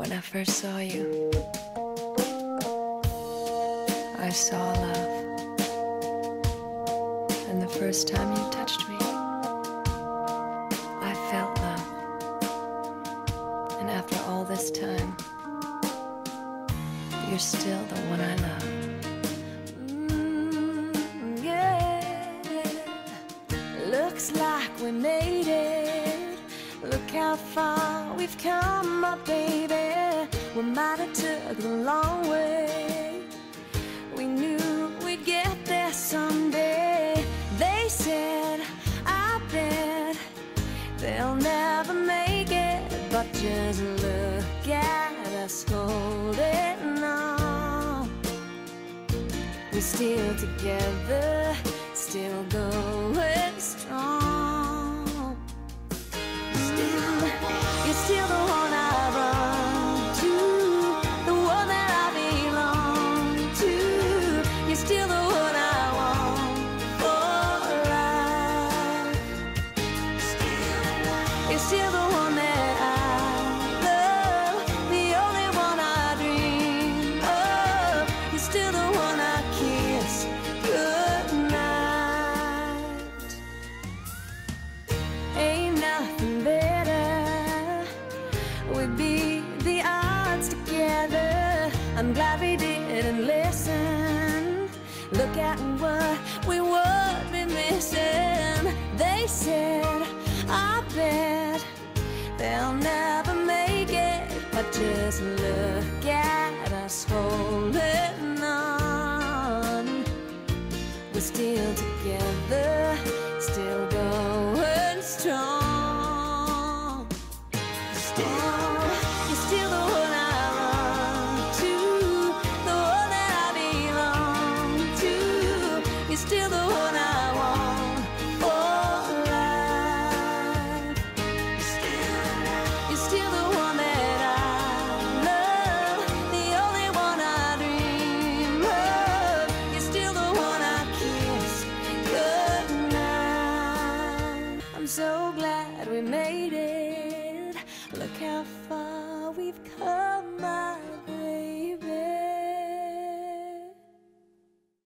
When I first saw you, I saw love. And the first time you touched me, I felt love. And after all this time, you're still the one I love. Yeah. Looks like we made it. Look how far we've come, my baby. We might have took the long way. We knew we'd get there someday. They said, I bet they'll never make it. But just look at us holding on. We're still together, still going strong. You're still the one I run to, the one that I belong to. You're still the one I want for life. You're still the one that I love, the only one I dream of. You're still the one I kiss goodnight. Ain't nothing better. We beat the odds together. I'm glad we didn't listen. Look at what we would be missing. They said, I bet they'll never make it. But just look at us holding on. We're still together, still going strong. You're still the one I run to, the one that I belong to. You're still the one I want for life. You're still the one that I love, the only one I dream of. You're still the one I kiss goodnight. I'm so glad we made it. Look how far we've come, my